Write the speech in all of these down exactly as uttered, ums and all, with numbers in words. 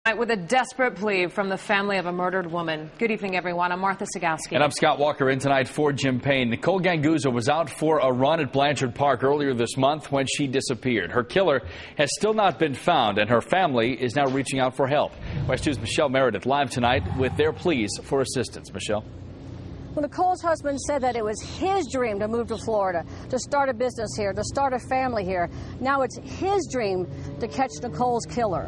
With a desperate plea from the family of a murdered woman. Good evening, everyone. I'm Martha Sagowski. And I'm Scott Walker. In tonight for Jim Payne. Nicole Ganguzza was out for a run at Blanchard Park earlier this month when she disappeared. Her killer has still not been found, and her family is now reaching out for help. WESH two's Michelle Meredith live tonight with their pleas for assistance. Michelle. Well, Nicole's husband said that it was his dream to move to Florida, to start a business here, to start a family here. Now it's his dream to catch Nicole's killer.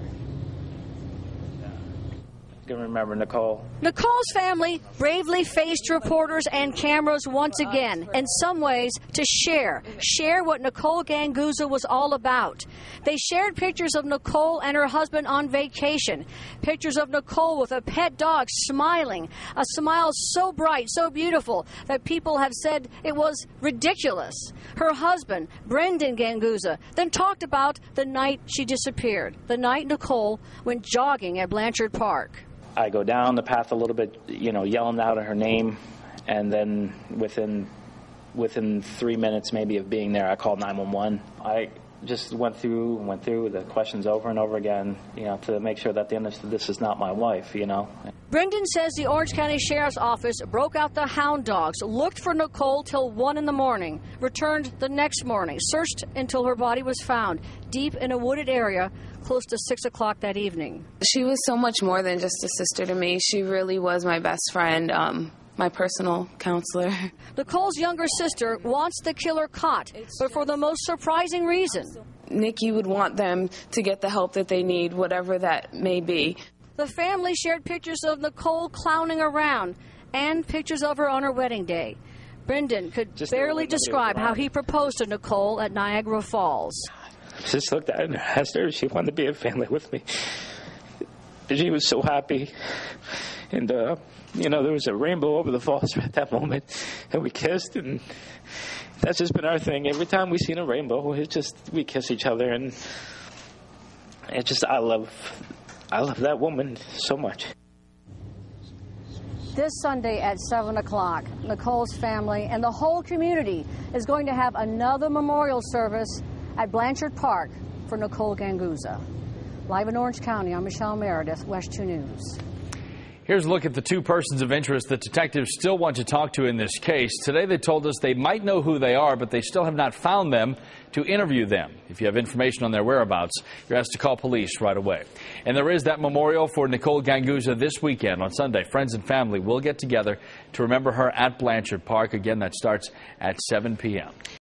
Can remember Nicole. Nicole's family bravely faced reporters and cameras once again, in some ways to share, share what Nicole Ganguzza was all about. They shared pictures of Nicole and her husband on vacation, pictures of Nicole with a pet dog smiling, a smile so bright, so beautiful that people have said it was ridiculous. Her husband, Brendan Ganguzza, then talked about the night she disappeared, the night Nicole went jogging at Blanchard Park. I go down the path a little bit, you know, yelling out her name, and then within within three minutes maybe of being there, I called nine one one. I just went through went through the questions over and over again, you know, to make sure that they understood this is not my wife, you know. Brendan says the Orange County Sheriff's Office broke out the hound dogs, looked for Nicole till one in the morning, returned the next morning, searched until her body was found deep in a wooded area close to six o'clock that evening. She was so much more than just a sister to me. She really was my best friend, um, my personal counselor. Nicole's younger sister wants the killer caught, but for the most surprising reason. Nikki would want them to get the help that they need, whatever that may be. The family shared pictures of Nicole clowning around and pictures of her on her wedding day. Brendan could Just barely describe how he proposed to Nicole at Niagara Falls. Just looked at her and asked her if she wanted to be a family with me. She was so happy. And, uh, you know, there was a rainbow over the falls at that moment. And we kissed, and that's just been our thing. Every time we seen a rainbow, it just, we kiss each other. And it just, I love, I love that woman so much. This Sunday at seven o'clock, Nicole's family and the whole community is going to have another memorial service at Blanchard Park for Nicole Ganguzza. Live in Orange County, I'm Michelle Meredith, WESH two News. Here's a look at the two persons of interest that detectives still want to talk to in this case. Today they told us they might know who they are, but they still have not found them to interview them. If you have information on their whereabouts, you're asked to call police right away. And there is that memorial for Nicole Ganguzza this weekend. On Sunday, friends and family will get together to remember her at Blanchard Park. Again, that starts at seven p m